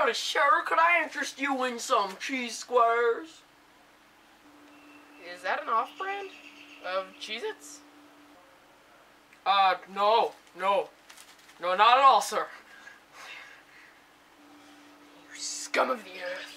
Howdy, sir. Could I interest you in some cheese squares? Is that an off-brand of Cheez-Its? No. No, not at all, sir. You scum of the earth.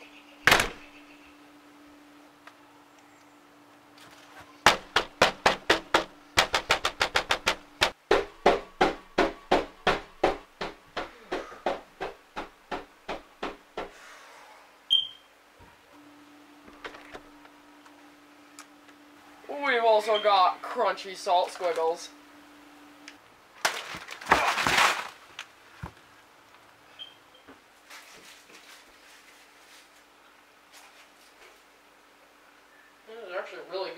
We've also got crunchy salt squiggles. This is actually really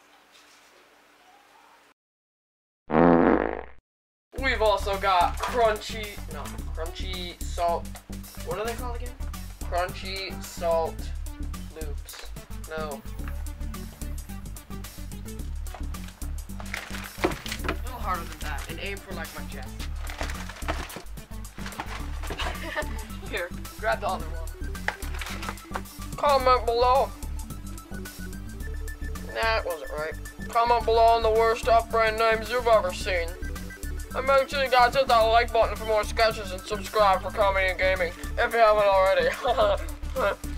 good. We've also got crunchy salt. What are they called again? Crunchy salt loops. No. Harder than that, and aim for like my chest. Here, grab the other one. Comment below. Nah, it wasn't right. Comment below on the worst off-brand names you've ever seen. And make sure you guys hit that like button for more sketches and subscribe for comedy and gaming if you haven't already.